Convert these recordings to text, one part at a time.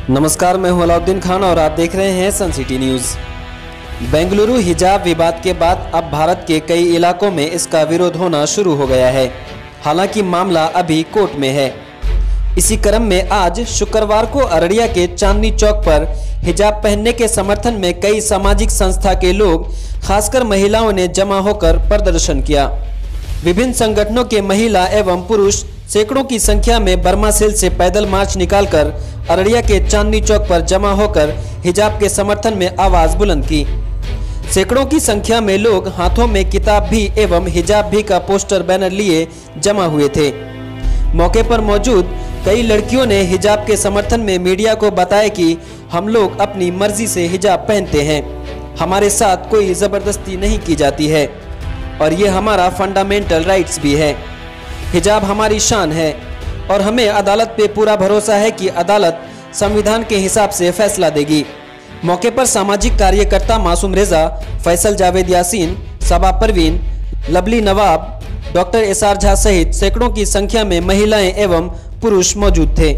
नमस्कार, मैं हूं अलाउद्दीन खान और आप देख रहे हैं सन सिटी न्यूज़। बेंगलुरु हिजाब विवाद के बाद अब भारत के कई इलाकों में इसका विरोध होना शुरू हो गया है। हालांकि मामला अभी कोर्ट में है। इसी क्रम में आज शुक्रवार को अररिया के चांदनी चौक पर हिजाब पहनने के समर्थन में कई सामाजिक संस्था के लोग, खासकर महिलाओं ने जमा होकर प्रदर्शन किया। विभिन्न संगठनों के महिला एवं पुरुष सैकड़ों की संख्या में बर्मा सेल से पैदल मार्च निकालकर अररिया के चांदनी चौक पर जमा होकर हिजाब के समर्थन में आवाज बुलंद की। सैकड़ों की संख्या में लोग हाथों में किताब भी एवं हिजाब भी का पोस्टर बैनर लिए जमा हुए थे। मौके पर मौजूद कई लड़कियों ने हिजाब के समर्थन में मीडिया को बताया कि हम लोग अपनी मर्जी से हिजाब पहनते हैं, हमारे साथ कोई जबरदस्ती नहीं की जाती है और ये हमारा फंडामेंटल राइट्स भी है। हिजाब हमारी शान है और हमें अदालत पे पूरा भरोसा है कि अदालत संविधान के हिसाब से फैसला देगी। मौके पर सामाजिक कार्यकर्ता मासूम रेजा, फैसल जावेद यासीन, सबा परवीन, लवली नवाब, डॉक्टर एसआर झा सहित सैकड़ों की संख्या में महिलाएं एवं पुरुष मौजूद थे।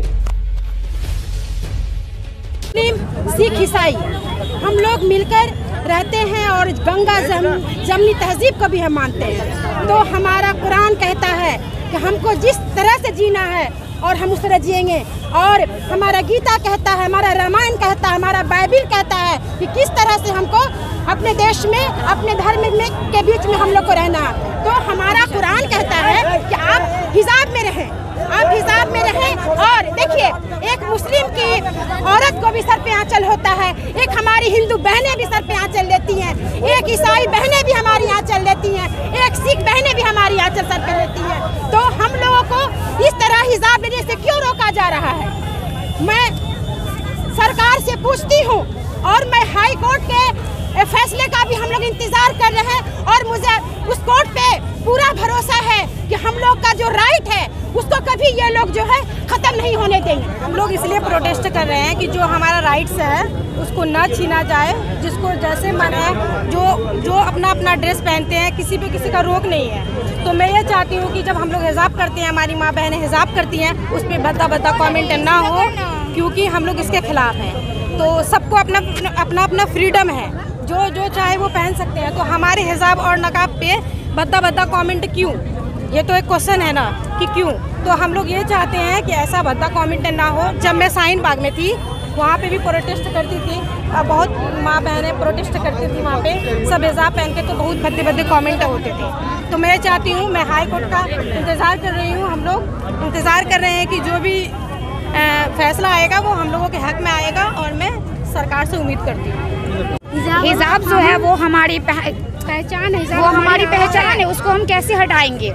सिख ईसाई हम लोग मिलकर रहते हैं और गंगा जमनी तहजीब को भी हम मानते हैं। तो हमारा कुरान कहता है कि हमको जिस तरह से जीना है और हम उस तरह जिएंगे, और हमारा गीता कहता है, हमारा रामायण कहता है, हमारा बाइबिल कहता है कि किस तरह से हमको अपने देश में, अपने धर्म में के बीच में हम लोग को रहना है। तो हमारा कुरान कहता है कि आप हिजाब में रहें, आप हिजाब में रहें। और देखिए, एक मुस्लिम की औरत को भी सर पे आंचल होता है, एक हमारी हिंदू बहनें भी सर पे आंचल लेती हैं, एक ईसाई बहनें भी हमारी आंचल लेती हैं, एक सिख बहनें भी हमारी आंचल सर पे लेती हैं। तो हम लोगों को इस तरह हिजाब लेने से क्यों रोका जा रहा है? मैं सरकार से पूछती हूँ और मैं हाई कोर्ट के फैसले का भी हम लोग इंतजार कर रहे हैं और मुझे उस कोर्ट पे पूरा भरोसा है कि हम लोग का जो राइट है उसको कभी ये लोग जो है खत्म नहीं होने देंगे। हम लोग इसलिए प्रोटेस्ट कर रहे हैं कि जो हमारा राइट्स है उसको ना छीना जाए। जिसको जैसे मन है, जो अपना अपना ड्रेस पहनते हैं, किसी पे किसी का रोक नहीं है। तो मैं ये चाहती हूँ कि जब हम लोग हिजाब करते हैं, हमारी माँ बहनें हिजाब करती हैं, उस पर भद्दा कमेंट ना हो, क्योंकि हम लोग इसके खिलाफ हैं। तो सबको अपना फ्रीडम है, जो चाहे वो पहन सकते हैं। तो हमारे हिजाब और नकाब पे भद्दा कमेंट क्यों? ये तो एक क्वेश्चन है ना कि क्यों। तो हम लोग ये चाहते हैं कि ऐसा भद्दा कमेंट ना हो। जब मैं शाहीन बाग में थी, वहाँ पे भी प्रोटेस्ट करती थी, बहुत माँ बहनें प्रोटेस्ट करती थी वहाँ पे, सब हिजाब पहन के, तो बहुत भद्दे कमेंट होते थे। तो मैं चाहती हूँ, मैं हाई कोर्ट का इंतज़ार कर रही हूँ, हम लोग इंतज़ार कर रहे हैं कि जो भी फैसला आएगा वो हम लोगों के हक में आएगा और मैं सरकार से उम्मीद करती हूँ। हिजाब जो है वो हमारी पहचान है, वो हमारी पहचान है, उसको हम कैसे हटाएंगे?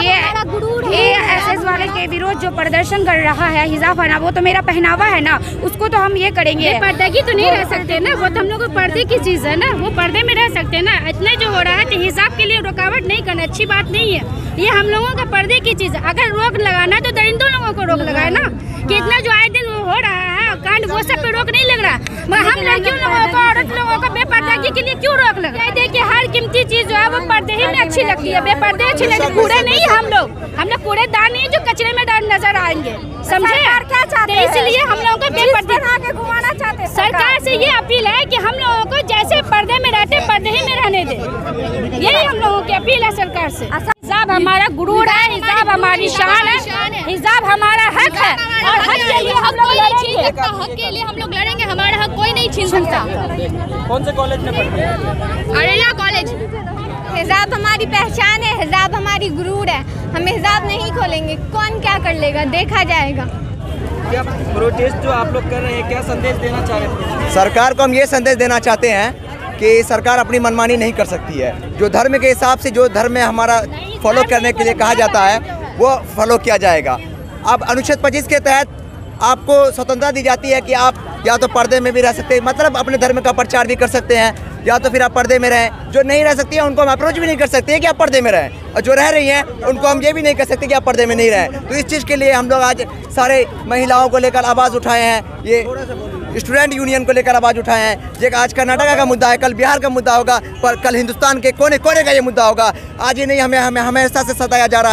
ये एसएस वाले के विरोध जो प्रदर्शन कर रहा है हिजाब है ना, वो तो मेरा पहनावा है ना, उसको तो हम ये करेंगे। पर्दे की तो नहीं रह सकते ना, वो तो हम लोग को पर्दे की चीज़ है ना, वो पर्दे में रह सकते हैं ना। इतने जो हो रहा है तो हिजाब के लिए रुकावट नहीं करना अच्छी बात नहीं है। ये हम लोगों का पर्दे की चीज़ है। अगर रोक लगाना है तो दरिंदों लोगों को रोक लगाए ना, कि इतना जो आए दिन हो रहा है कांड, वो सब पे रोक नहीं लग रहा। मगर हम लड़कियों लोगों को, औरत लोगों को बेपर्दगी के लिए क्यों रोक लगा? देखिए, हर कीमती चीज़ जो है वो पर्दे ही में अच्छी लगती है, बेपर्दे अच्छी लगती है। कूड़े नहीं है हम लोग कूड़ेदान नहीं है जो कचरे में नजर आएंगे, समझे? क्या चाहते हैं? इसलिए हम लोगों को बेपर्दे घुमाना चाहते हैं। सरकार से ये अपील है कि हम लोगों को जैसे पर्दे में रहते पर्दे ही में रहने दें। यही हम लोगों की अपील है सरकार से। हिजाब हमारा गुरूर है, हिजाब हमारी शान है, हिजाब हमारा हक है और हक के लिए हम लोग लड़ेंगे। हक के लिए हम लोग लड़ेंगे, हमारा हक कोई नहीं छीन सकता। कौन से कॉलेज में पढ़ते हैं? अररिया कॉलेज। हिजाब हमारी पहचान है, हिजाब हमारी गुरूर है। हम हिजाब नहीं खोलेंगे, कौन क्या कर लेगा, देखा जाएगा। क्या प्रोटेस्ट जो आप लोग कर रहे हैं, क्या संदेश देना चाह रहे हैं? सरकार को हम ये संदेश देना चाहते हैं कि सरकार अपनी मनमानी नहीं कर सकती है। जो धर्म के हिसाब से, जो धर्म में हमारा फॉलो करने के लिए कहा जाता है, वो फॉलो किया जाएगा। अब अनुच्छेद 25 के तहत आपको स्वतंत्रता दी जाती है कि आप या तो पर्दे में भी रह सकते हैं, मतलब अपने धर्म का प्रचार भी कर सकते हैं, या तो फिर आप पर्दे में रहें। जो नहीं रह सकती हैं उनको हम अप्रोच भी नहीं कर सकते हैं कि आप पर्दे में रहें, और जो रह रही हैं उनको हम ये भी नहीं कर सकते कि आप पर्दे में नहीं रहें। तो इस चीज़ के लिए हम लोग आज सारे महिलाओं को लेकर आवाज़ उठाए हैं, ये स्टूडेंट यूनियन को लेकर आवाज़ उठाए हैं। ये आज कर्नाटक का मुद्दा है, कल बिहार का मुद्दा होगा, पर कल हिंदुस्तान के कोने कोने का ये मुद्दा होगा। आज ही नहीं, हमें हमेशा से सताया जा रहा है।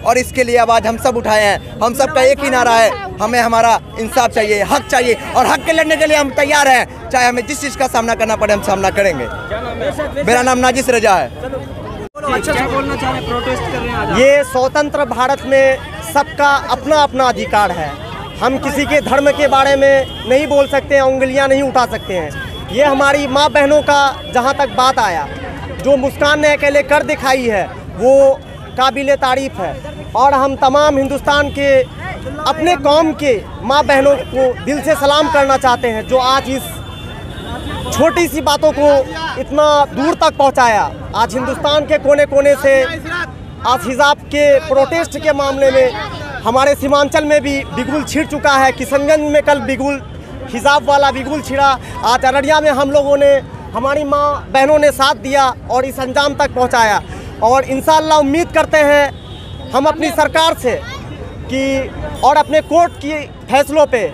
और इसके लिए आवाज़ हम सब उठाए हैं। हम सब का एक ही नारा है, हमें हमारा इंसाफ चाहिए, हक चाहिए, और हक के लड़ने के लिए हम तैयार हैं। चाहे हमें जिस चीज़ का सामना करना पड़े, हम सामना करेंगे। मेरा नाम नाजिस रजा है। क्या बोलना चाह रहे हैं? प्रोटेस्ट कर रहे हैं आज? ये स्वतंत्र भारत में सबका अपना अपना अधिकार है। हम किसी के धर्म के बारे में नहीं बोल सकते हैं, उंगलियां नहीं उठा सकते हैं। ये हमारी माँ बहनों का जहाँ तक बात आया, जो मुस्कान ने अकेले कर दिखाई है, वो काबिल तारीफ़ है। और हम तमाम हिंदुस्तान के अपने कौम के माँ बहनों को दिल से सलाम करना चाहते हैं, जो आज इस छोटी सी बातों को इतना दूर तक पहुंचाया। आज हिंदुस्तान के कोने कोने से आज हिजाब के प्रोटेस्ट के मामले में हमारे सीमांचल में भी बिगुल छिड़ चुका है। किशनगंज में कल बिगुल, हिजाब वाला बिगुल छिड़ा। आज अररिया में हम लोगों ने, हमारी माँ बहनों ने साथ दिया और इस अंजाम तक पहुंचाया। और इंशाअल्लाह उम्मीद करते हैं हम अपनी सरकार से कि और अपने कोर्ट की फैसलों पे,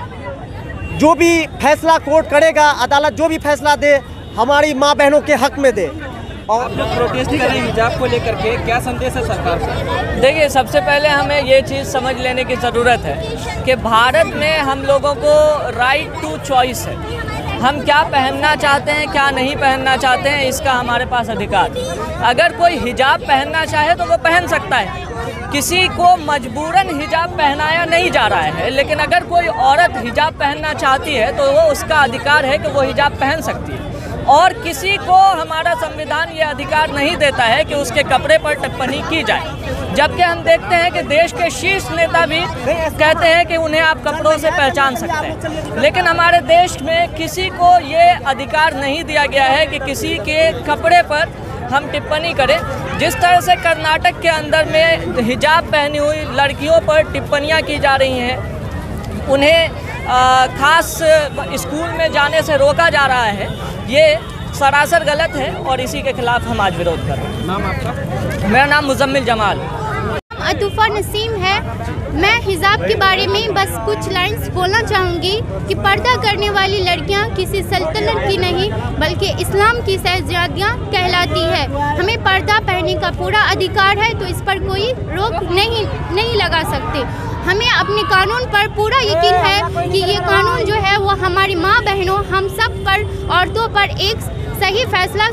जो भी फैसला कोर्ट करेगा, अदालत जो भी फैसला दे, हमारी माँ बहनों के हक में दे। और लोग प्रोटेस्ट कर रहे हैं हिजाब को लेकर के, क्या संदेश है सरकार से? देखिए, सबसे पहले हमें ये चीज़ समझ लेने की ज़रूरत है कि भारत में हम लोगों को राइट टू चॉइस है। हम क्या पहनना चाहते हैं, क्या नहीं पहनना चाहते हैं, इसका हमारे पास अधिकार। अगर कोई हिजाब पहनना चाहे तो वो पहन सकता है, किसी को मजबूरन हिजाब पहनाया नहीं जा रहा है। लेकिन अगर कोई औरत हिजाब पहनना चाहती है तो वो उसका अधिकार है कि वो हिजाब पहन सकती है। और किसी को हमारा संविधान ये अधिकार नहीं देता है कि उसके कपड़े पर टिप्पणी की जाए। जबकि हम देखते हैं कि देश के शीर्ष नेता भी कहते हैं कि उन्हें आप कपड़ों से पहचान सकते हैं। लेकिन हमारे देश में किसी को ये अधिकार नहीं दिया गया है कि किसी के कपड़े पर हम टिप्पणी करें। जिस तरह से कर्नाटक के अंदर में हिजाब पहनी हुई लड़कियों पर टिप्पणियां की जा रही हैं, उन्हें खास स्कूल में जाने से रोका जा रहा है, ये सरासर गलत है और इसी के खिलाफ हम आज विरोध कर रहे हैं। नाम आपका? मेरा नाम मुजम्मिल जमाल। अतुफ़ा नसीम है। मैं हिजाब के बारे में बस कुछ लाइंस बोलना चाहूँगी कि पर्दा करने वाली लड़कियाँ किसी सल्तनत की नहीं बल्कि इस्लाम की शहज़ादियाँ कहलाती है। हमें पर्दा पहनने का पूरा अधिकार है, तो इस पर कोई रोक नहीं लगा सकते। हमें अपने कानून पर पूरा यकीन है कि ये कानून जो है वो हमारी माँ बहनों, हम सब पर, औरतों पर एक सही फैसला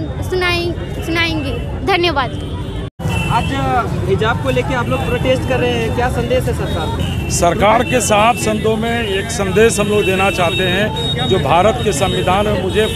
सुनाएंगे। धन्यवाद। आज हिजाब को लेके आप लोग प्रोटेस्ट कर रहे हैं, क्या संदेश है सरकार को? सरकार के साथ संदों में एक संदेश हम लोग देना चाहते हैं। जो भारत के संविधान में मुझे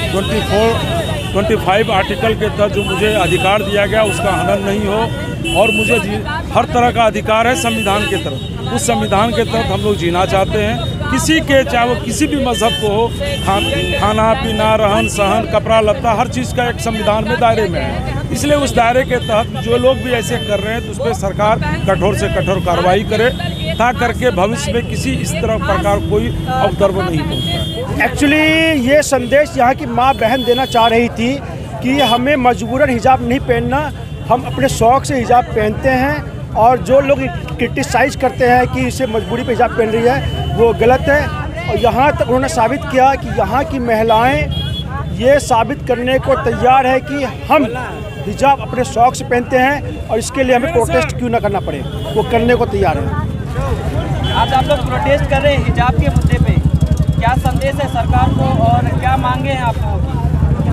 25 आर्टिकल के तहत जो मुझे अधिकार दिया गया, उसका हनन नहीं हो और मुझे हर तरह का अधिकार है संविधान के तरफ। उस संविधान के तहत हम लोग जीना चाहते हैं। किसी के, चाहे वो किसी भी मजहब को हो, खाना पीना, रहन सहन, कपड़ा लत्ता, हर चीज़ का एक संविधान में दायरे में है। इसलिए उस दायरे के तहत जो लोग भी ऐसे कर रहे हैं तो उस पर सरकार कठोर से कठोर कार्रवाई करे, ता करके भविष्य में किसी इस तरह प्रकार कोई अवतर्व नहीं होता। एक्चुअली ये संदेश यहाँ की माँ बहन देना चाह रही थी कि हमें मजबूरन हिजाब नहीं पहनना, हम अपने शौक़ से हिजाब पहनते हैं। और जो लोग क्रिटिसाइज़ करते हैं कि इसे मजबूरी पे हिजाब पहन रही है, वो गलत है। और यहाँ तक उन्होंने साबित किया कि यहाँ की महिलाएं ये साबित करने को तैयार है कि हम हिजाब अपने शौक़ से पहनते हैं और इसके लिए हमें प्रोटेस्ट क्यों ना करना पड़े, वो करने को तैयार है। आज आप लोग प्रोटेस्ट कर रहे हैं हिजाब के मुद्दे पे, क्या संदेश है सरकार को और क्या मांगे हैं आप लोगों की?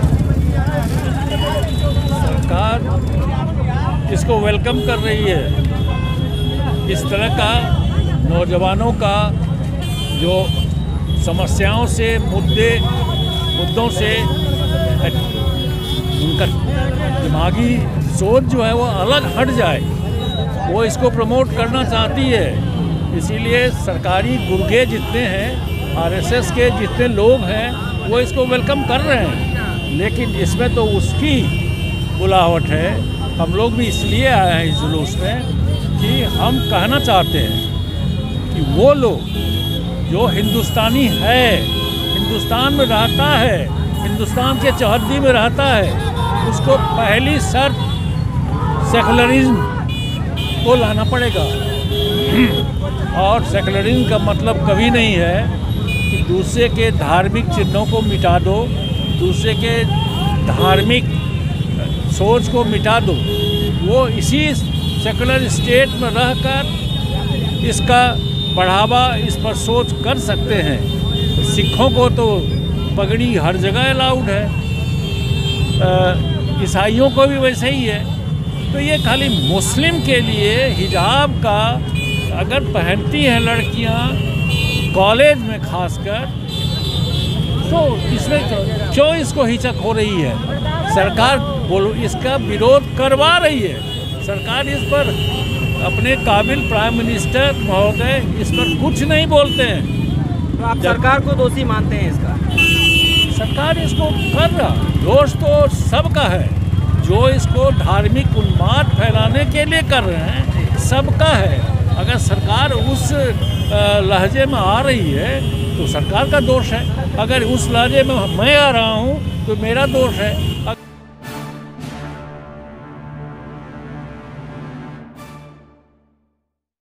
सरकार इसको वेलकम कर रही है। इस तरह का नौजवानों का जो समस्याओं से, मुद्दों से उनका दिमागी सोच जो है वो अलग हट जाए, वो इसको प्रमोट करना चाहती है। इसीलिए सरकारी गुर्गे जितने हैं, आरएसएस के जितने लोग हैं, वो इसको वेलकम कर रहे हैं। लेकिन इसमें तो उसकी बुलाहट है। हम लोग भी इसलिए आए हैं इस जुलूस में कि हम कहना चाहते हैं कि वो लोग जो हिंदुस्तानी है, हिंदुस्तान में रहता है, हिंदुस्तान के चौहद्दी में रहता है, उसको पहली शर्त सेकुलरिज्म को लाना पड़ेगा। और सेकुलरिज्म का मतलब कभी नहीं है कि दूसरे के धार्मिक चिन्हों को मिटा दो, दूसरे के धार्मिक सोच को मिटा दो। वो इसी सेकुलर स्टेट में रहकर इसका बढ़ावा, इस पर सोच कर सकते हैं। सिखों को तो पगड़ी हर जगह अलाउड है, ईसाइयों को भी वैसे ही है। तो ये खाली मुस्लिम के लिए हिजाब का अगर पहनती हैं लड़कियां कॉलेज में खासकर, तो इसमें क्यों इसको हिचक हो रही है? सरकार बोलो इसका विरोध करवा रही है। सरकार इस पर अपने काबिल प्राइम मिनिस्टर महोदय इस पर कुछ नहीं बोलते हैं। तो आप सरकार को दोषी मानते हैं इसका? सरकार इसको कर रहा, दोष तो सबका है। जो इसको धार्मिक उन्माद फैलाने के लिए कर रहे हैं सबका है। अगर सरकार उस लहजे में आ रही है तो सरकार का दोष है, अगर उस लहजे में मैं आ रहा हूँ तो मेरा दोष है।